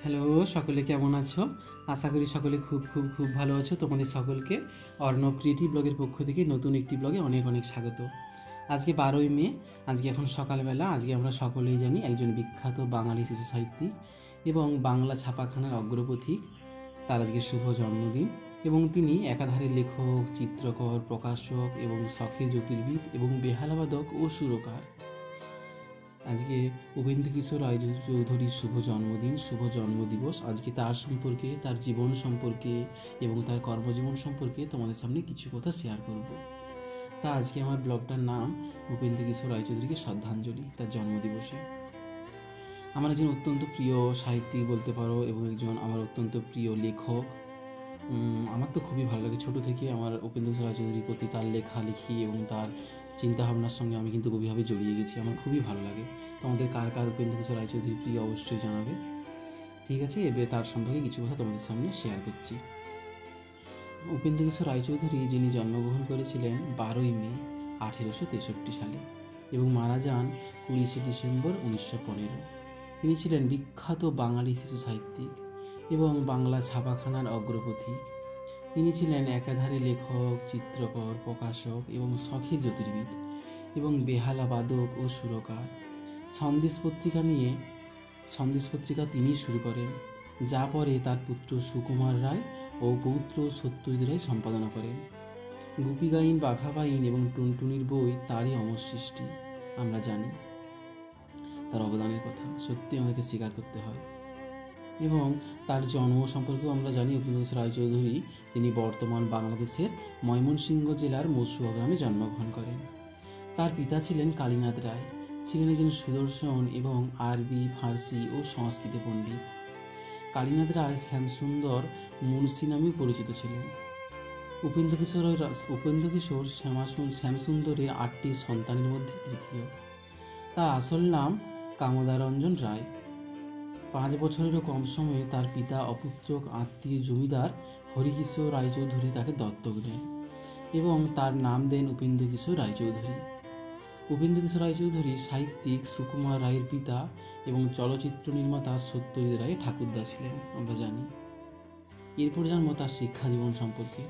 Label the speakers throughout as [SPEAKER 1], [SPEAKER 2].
[SPEAKER 1] Hello, সকলে কেমন আছো? আশা করি সকলে খুব খুব খুব ভালো আছো। তোমাদের সকলকে অর্ণব ক্রিয়েটিভ ব্লগের পক্ষ থেকে নতুন একটি ব্লগে অনেক অনেক স্বাগত। আজকে 12ই মে, আজকে এখন সকালবেলা। আজকে আমরা সকলেই জানি একজন বিখ্যাত বাঙালি শিশু সাহিত্যিক এবং বাংলা ছাপাখানার অগ্রপথিক, তার আজকে শুভ জন্মদিন। এবং তিনি একাধারে লেখক, চিত্রকর, প্রকাশক এবং শখের জ্যোতির্বিদ এবং বেহালাবাদক ও সুরকার। আজকে উপেন্দ্রকিশোর রায়চৌধুরীর শুভ জন্মদিন, শুভ জন্মদিবস। আজকে তার সম্পর্কে, তার জীবন সম্পর্কে এবং তার কর্মজীবন সম্পর্কে তোমাদের সামনে কিছু কথা শেয়ার করব। তা আজকে আমার ব্লগটার নাম উপেন্দ্রকিশোর রায়চৌধুরীকে শ্রদ্ধাঞ্জলি, তার জন্মদিবসে। আমার একজন অত্যন্ত প্রিয় সাহিত্যিক বলতে পারো এবং একজন আমার অত্যন্ত প্রিয় লেখক। আমার তো খুবই ভালো লাগে, ছোটো থেকে আমার উপেন্দ্রকিশোর রায়চৌধুরীর প্রতি তার লেখালেখি এবং তার চিন্তাভাবনার সঙ্গে আমি কিন্তু গভীরভাবে জড়িয়ে গেছি। আমার খুবই ভালো লাগে। তোমাদের কার কার উপেন্দ্রকিশোর রায়চৌধুরী প্রিয় অবশ্যই জানাবে। ঠিক আছে, এবারে তার সম্পর্কে কিছু কথা তোমাদের সামনে শেয়ার করছি। উপেন্দ্রকিশোর রায়চৌধুরী, যিনি জন্মগ্রহণ করেছিলেন 12ই মে 1863 সালে এবং মারা যান 19 ডিসেম্বর 1915। তিনি ছিলেন বিখ্যাত বাঙালি শিশু সাহিত্যিক এবং বাংলা ছাপাখানার অগ্রপথিক। তিনি ছিলেন একাধারে লেখক, চিত্রকর, প্রকাশক এবং শখের জ্যোতির্বিদ এবং বেহালা বাদক ও সুরকার। সন্দেশ পত্রিকা তিনি শুরু করেন, যা পরে তার পুত্র সুকুমার রায় ও পৌত্র সত্যজিৎ রায় সম্পাদনা করেন। গুপিগাইন, বাঘাবাইন এবং টুনটুনির বই তারই অমর সৃষ্টি। আমরা জানি তার অবদানের কথা সত্যি আমাদেরকে স্বীকার করতে হয়। এবং তার জন্ম সম্পর্কেও আমরা জানি, উপেন্দ্রকিশোর রায়চৌধুরী তিনি বর্তমান বাংলাদেশের ময়মনসিংহ জেলার মসুয়া গ্রামে জন্মগ্রহণ করেন। তার পিতা ছিলেন কালীনাথ রায়, ছিলেন একজন সুদর্শন এবং আরবি, ফার্সি ও সংস্কৃত পণ্ডিত। কালীনাথ রায় শ্যামসুন্দর মুন্সি নামেও পরিচিত ছিলেন। উপেন্দ্রকিশোর শ্যামসুন্দরের 8টি সন্তানের মধ্যে তৃতীয়। তার আসল নাম কামদারঞ্জন রায়। 5 বছরেরও কম সময়ে তার পিতা অপুত্রক আত্মীয় জমিদার হরিকিশোর রায়চৌধুরী তাকে দত্তক নেন এবং তার নাম দেন উপেন্দ্রকিশোর রায়চৌধুরী। উপেন্দ্রকিশোর রায়চৌধুরী সাহিত্যিক সুকুমার রায়ের পিতা এবং চলচ্চিত্র নির্মাতা সত্যজিৎ রায়ের ঠাকুরদা ছিলেন, আমরা জানি। এরপর জানব তার শিক্ষা জীবন সম্পর্কে।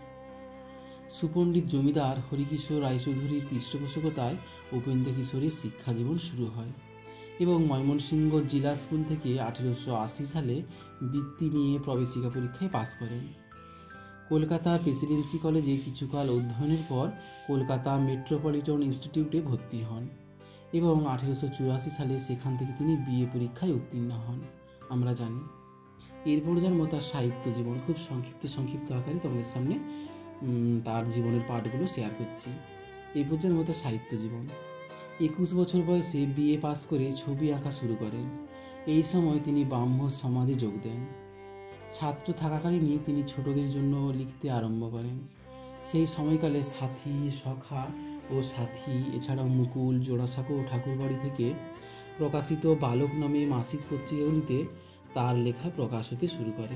[SPEAKER 1] সুপণ্ডিত জমিদার হরিকিশোর রায়চৌধুরীর পৃষ্ঠপোষকতায় উপেন্দ্রকিশোরের শিক্ষা জীবন শুরু হয় এবং ময়মনসিংহ জিলা স্কুল থেকে 1880 সালে বৃত্তি নিয়ে প্রবেশিকা পরীক্ষায় পাশ করেন। কলকাতার প্রেসিডেন্সি কলেজে কিছুকাল অধ্যয়নের পর কলকাতা মেট্রোপলিটন ইনস্টিটিউটে ভর্তি হন এবং 1884 সালে সেখান থেকে তিনি বিএ পরীক্ষায় উত্তীর্ণ হন, আমরা জানি। এরপর জানব তার সাহিত্য জীবন। খুব সংক্ষিপ্ত আকারে তোমাদের সামনে তার জীবনের পাঠগুলো শেয়ার করছি। এরপর জানব তার সাহিত্য জীবন। 21 বছর বয়সে বিএ পাস করে ছবি আঁকা শুরু করেন। এই সময় তিনি ব্রাহ্ম সমাজে যোগ দেন। ছাত্র থাকাকালীনই তিনি ছোটদের জন্য লিখতে আরম্ভ করেন। সেই সময়কালে সাথী, সখা ও সাথী, এছাড়াও মুকুল, জোড়াসাঁকো ও ঠাকুরবাড়ি থেকে প্রকাশিত বালক নামে মাসিক পত্রিকাগুলিতে তার লেখা প্রকাশ হতে শুরু করে।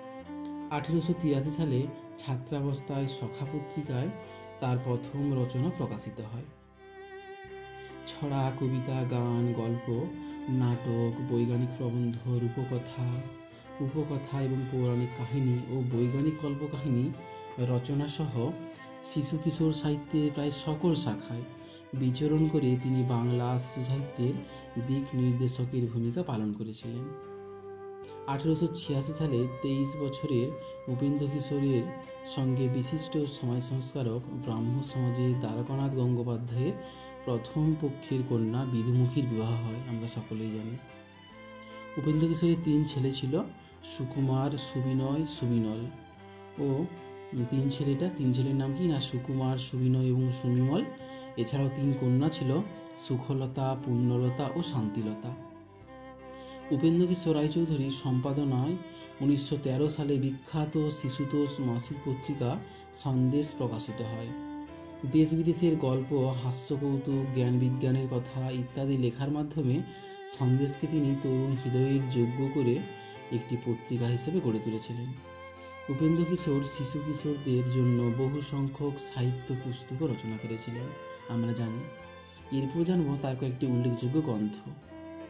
[SPEAKER 1] 1883 সালে ছাত্রাবস্থায় সখা পত্রিকায় তার প্রথম রচনা প্রকাশিত হয়। ছড়া, কবিতা, গান, গল্প, নাটক, বৈজ্ঞানিক প্রবন্ধ, উপকথা এবং পৌরাণিক কাহিনী ও বৈজ্ঞানিক কল্পকাহিনী রচনা সহ শিশু কিশোর সাহিত্যের প্রায় সকল শাখায় বিচরণ করে তিনি বাংলা শিশু সাহিত্যের দিক নির্দেশকের ভূমিকা পালন করেছিলেন। 1886 সালে 23 বছরের উপেন্দ্রকিশোরের সঙ্গে বিশিষ্ট সমাজ সংস্কারক ব্রাহ্ম সমাজের দ্বারকানাথ গঙ্গোপাধ্যায়ের প্রথম পক্ষের কন্যা বিধুমুখীর বিবাহ হয়, আমরা সকলেই জানি। উপেন্দ্রকিশোরের 3 ছেলে ছিল, সুকুমার, সুবিনয়, সুবিনল ও 3 ছেলের নাম কি না, সুকুমার, সুবিনয় এবং সুমিমল। এছাড়াও 3 কন্যা ছিল, সুখলতা, পূর্ণলতা ও শান্তিলতা। উপেন্দ্রকিশোর রায়চৌধুরীর সম্পাদনায় 1913 সালে বিখ্যাত শিশুতোষ মাসিক পত্রিকা সন্দেশ প্রকাশিত হয়। দেশ বিদেশের গল্প, হাস্যকৌতুক, জ্ঞান বিজ্ঞানের কথা ইত্যাদি লেখার মাধ্যমে সন্দেশকে তিনি তরুণ হৃদয়ের যোগ্য করে একটি পত্রিকা হিসেবে গড়ে তুলেছিলেন। উপেন্দ্রকিশোর শিশু কিশোরদের জন্য বহু সংখ্যক সাহিত্য পুস্তক রচনা করেছিলেন, আমরা জানি। এরপর জানব তার কয়েকটি উল্লেখযোগ্য গ্রন্থ।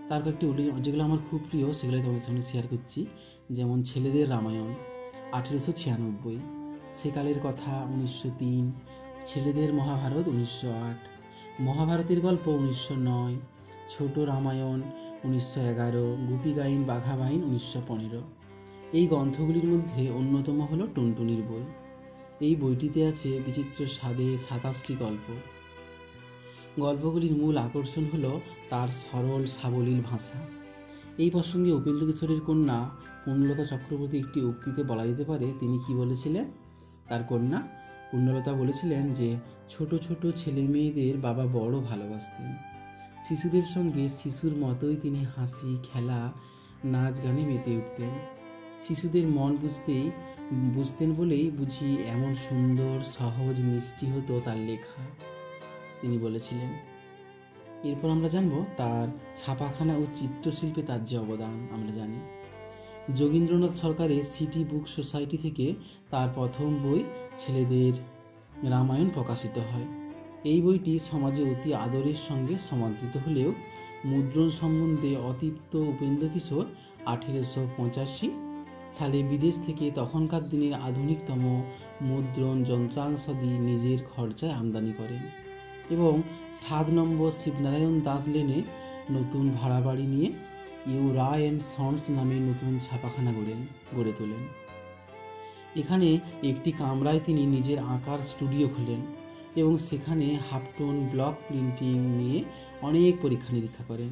[SPEAKER 1] তার কয়েকটি যেগুলো আমার খুব প্রিয় সেগুলোই তোমাদের সামনে শেয়ার করছি। যেমন ছেলেদের রামায়ণ 1896, সেকালের কথা 1903, ছেলেদের মহাভারত 1908, মহাভারতের গল্প 1909, ছোট রামায়ণ 1911, গুপি গাইন বাঘা বাইন 1915। এই গ্রন্থগুলির মধ্যে অন্যতম হল টুনটুনির বই। এই বইটিতে আছে বিচিত্র স্বাদে 27টি গল্প। গল্পগুলির মূল আকর্ষণ হলো তার সরল সাবলীল ভাষা। এই প্রসঙ্গে উপেন্দ্রকিশোরের কন্যা পুণ্যলতা চক্রবর্তী একটি উক্তিতে বলা যেতে পারে, তিনি কি বলেছিলেন? তার কন্যা পুণ্যলতা বলেছিলেন যে ছোট ছোট ছেলে মেয়েদের বাবা বড় ভালোবাসতেন। শিশুদের সঙ্গে শিশুর মতোই তিনি হাসি খেলা নাচ গানে মেতে উঠতেন। শিশুদের মন বুঝতেন বলেই বুঝি এমন সুন্দর সহজ মিষ্টি হতো তার লেখা, তিনি বলেছিলেন। এরপর আমরা জানবো তার ছাপাখানা ও চিত্রশিল্পে তার যে অবদান। আমরা জানি যোগীন্দ্রনাথ সরকারের সিটি বুক সোসাইটি থেকে তার প্রথম বই ছেলেদের রামায়ণ প্রকাশিত হয়। এই বইটি সমাজে অতি আদরের সঙ্গে সমাদৃত হলেও মুদ্রণ সম্বন্ধে অতৃপ্ত উপেন্দ্রকিশোর 1885 সালে বিদেশ থেকে তখনকার দিনের আধুনিকতম মুদ্রণ যন্ত্রাংশাদি নিজের খরচায় আমদানি করেন এবং 7 নম্বর শিবনারায়ণ দাস লেনে নতুন ভাড়া বাড়ি নিয়ে ইউরা অ্যান্ড সন্স নামে নতুন ছাপাখানা গড়ে তোলেন। এখানে একটি কামরায় তিনি নিজের আঁকার স্টুডিও খোলেন এবং সেখানে হাফটোন ব্লক প্রিন্টিং নিয়ে অনেক পরীক্ষা নিরীক্ষা করেন।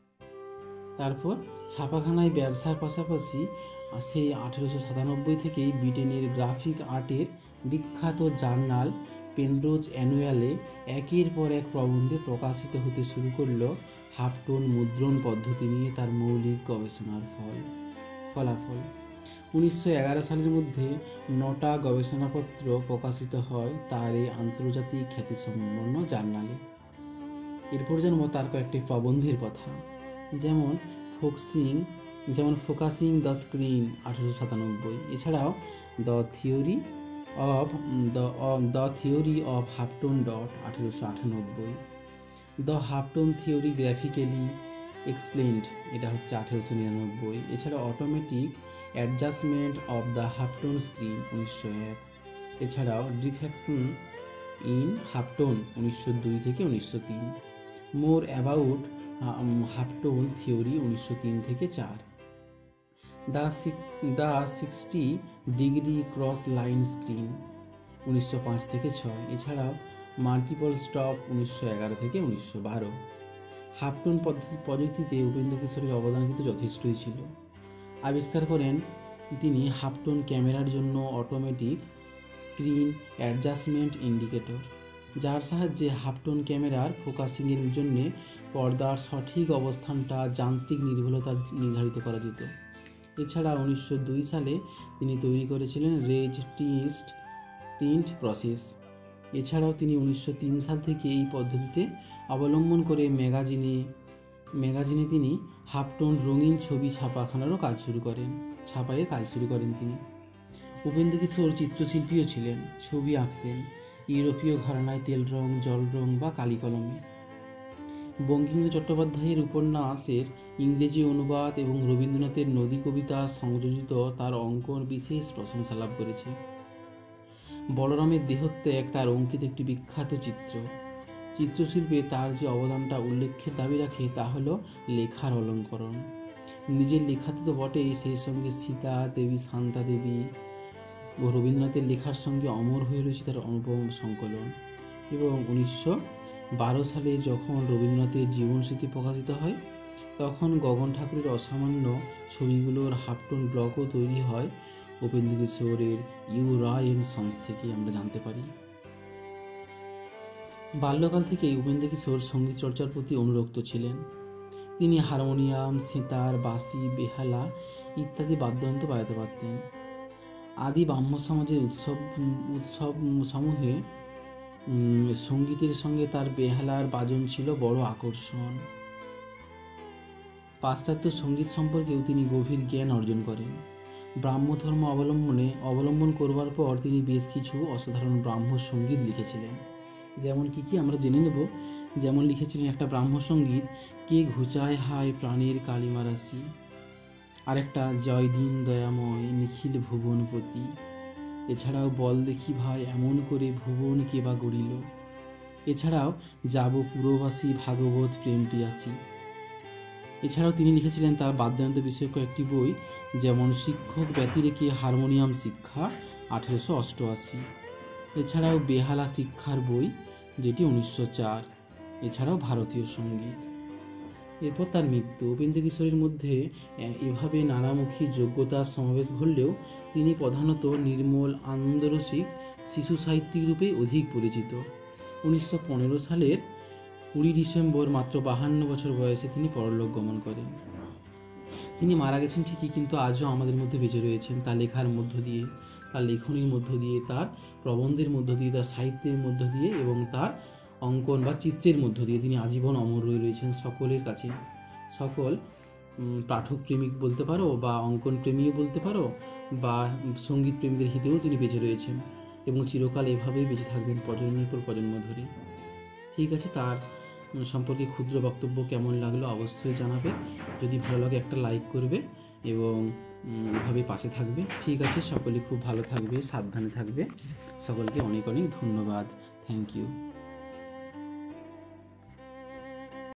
[SPEAKER 1] তারপর ছাপাখানায় ব্যবসার পাশাপাশি সেই 1897 থেকেই ব্রিটেনের গ্রাফিক আর্টের বিখ্যাত জার্নাল পেনরোজ অ্যানুয়ালে একের পর এক প্রবন্ধে প্রকাশিত হতে শুরু করল হাফটোন মুদ্রণ পদ্ধতি নিয়ে তার মৌলিক গবেষণার ফলাফল। 1911 সালের মধ্যে 9টা গবেষণাপত্র প্রকাশিত হয় তার এই আন্তর্জাতিক খ্যাতিসম্পন্ন জার্নালে। এরপর জানবো তার কয়েকটি প্রবন্ধের কথা, যেমন ফোকাসিং দ্য স্ক্রিন 1897, এছাড়াও the theory of halftone dot 1898, the halftone theory graphically explained, এটা হচ্ছে 1899, এছাড়া automatic adjustment of the halftone screen 1901, এছাড়াও ডিফেকশন ইন হাফটোন 1902 থেকে 1903, মোর অ্যাবাউট হাফটোন থিওরি 1903 থেকে 4, the 60 degree cross line screen 1905 থেকে 6, এছাড়াও multiple stop 1911 থেকে 1912। হাফটোন প্রযুক্তিতে উপেন্দ্রকিশোরের অবদান কিন্তু যথেষ্টই ছিল। আবিষ্কার করেন তিনি হাফটোন ক্যামেরার জন্য অটোমেটিক স্ক্রিন অ্যাডজাস্টমেন্ট ইন্ডিকেটর, যার সাহায্যে হাফটোন ক্যামেরার ফোকাসিংয়ের জন্য পর্দার সঠিক অবস্থানটা যান্ত্রিক নির্ভুলতা নির্ধারিত করা যেত। এছাড়া 1902 সালে তিনি তৈরি করেছিলেন রেজ টিন্ট প্রসেস। এছাড়াও তিনি 1903 সাল থেকে এই পদ্ধতিতে অবলম্বন করে ম্যাগাজিনে তিনি হাফটোন রঙিন ছবি ছাপাখানারও কাজ শুরু করেন তিনি। উপেন্দ্রকিশোর চিত্রশিল্পীও ছিলেন, ছবি আঁকতেন ইউরোপীয় ঘরানায় তেল রং, জল রং বা কালি কলমে। বঙ্কিমচন্দ্র চট্টোপাধ্যায়ের উপন্যাসের ইংরেজি অনুবাদ এবং রবীন্দ্রনাথের নদী কবিতা সংযোজিত তার অঙ্কন বিশেষ প্রশংসা লাভ করেছে। বলরামের দেহত্যাগ তার অঙ্কিত একটি বিখ্যাত চিত্রশিল্পে তার যে অবদানটা উল্লেখের দাবি রাখে তা হল লেখার অলঙ্করণ। নিজের লেখাতে তো বটেই, সেই সঙ্গে সীতা দেবী, শান্তা দেবী ও রবীন্দ্রনাথের লেখার সঙ্গে অমর হয়ে রয়েছে তার অনুপম সংকলন। এবং 1912 সালে যখন রবীন্দ্রনাথের জীবনস্মৃতি প্রকাশিত হয় তখন গগন ঠাকুরের অসামান্য ছবিগুলোর হাফটোন ব্লকও তৈরি হয় উপেন্দ্রকিশোরের ইউরা অ্যান্ড সন্স থেকে, আমরা জানতে পারি। বাল্যকাল থেকেই উপেন্দ্রকিশোর সঙ্গীত চর্চার প্রতি অনুরক্ত ছিলেন। তিনি হারমোনিয়াম, সিতার, বাঁশি, বেহালা ইত্যাদি বাদ্যযন্ত্র বাজাতে পারতেন। আদি ব্রাহ্ম সমাজের উৎসব সমূহে সঙ্গীতের সঙ্গে তার বেহালার বাজন ছিল বড় আকর্ষণ। পাশ্চাত্য সঙ্গীত সম্পর্কেও তিনি গভীর জ্ঞান অর্জন করেন। ব্রাহ্ম ধর্ম অবলম্বন করবার পর তিনি বেশ কিছু অসাধারণ ব্রাহ্ম সঙ্গীত লিখেছিলেন। যেমন কি আমরা জেনে নেব যেমন লিখেছিলেন একটা ব্রাহ্মসঙ্গীত, কে ঘুচায় হায় প্রাণের কালিমারাশি, আরেকটা জয় দিন দয়াময় নিখিল ভুবনপতি। এছাড়াও বল দেখি ভাই এমন করে ভুবন কে বা গড়িল। এছাড়াও যাব পুরবাসী ভাগবত প্রেম পিয়াসী। এছাড়াও তিনি লিখেছিলেন তার বাদ্যযন্ত্র বিষয়ক কয়েকটি বই, যেমন শিক্ষক ব্যতি রেখে হারমোনিয়াম শিক্ষা 1888। এছাড়াও বেহালা শিক্ষার বই, যেটি 1904। এছাড়াও ভারতীয় সঙ্গীত। এরপর তার মৃত্যু। উপেন্দ্রকিশোরের মধ্যে এভাবে নানামুখী যোগ্যতার সমাবেশ ঘটলেও তিনি প্রধানত নির্মল আনন্দরসিক শিশু সাহিত্যিক রূপে অধিক পরিচিত। 1915 সালের 20 ডিসেম্বর মাত্র 52 বছর বয়সে তিনি পরলোক গমন করেন। তিনি মারা গেছেন ঠিকই, কিন্তু আজও আমাদের মধ্যে বেঁচে রয়েছেন তার লেখার মধ্য দিয়ে, তার লেখনীর মধ্য দিয়ে, তার প্রবন্ধের মধ্য দিয়ে, তার সাহিত্যের মধ্য দিয়ে এবং তার অঙ্কন বা চিত্রের মধ্য দিয়ে তিনি আজীবন অমর হয়ে রয়েছেন সকলের কাছে। সকল পাঠক প্রেমিক বলতে পারো, বা অঙ্কন প্রেমীও বলতে পারো, বা সঙ্গীত প্রেমীদের হিতেও তিনি বেঁচে রয়েছেন এবং চিরকাল এভাবেই বেঁচে থাকবেন প্রজন্মের পর প্রজন্ম ধরে। ঠিক আছে, তার সম্পর্কে ক্ষুদ্র বক্তব্য কেমন লাগলো অবশ্যই জানাবে। যদি ভালো লাগে একটা লাইক করবে এবং এভাবে পাশে থাকবে। ঠিক আছে, সকলে খুব ভালো থাকবে, সাবধানে থাকবে। সকলকে অনেক অনেক ধন্যবাদ। Thank you.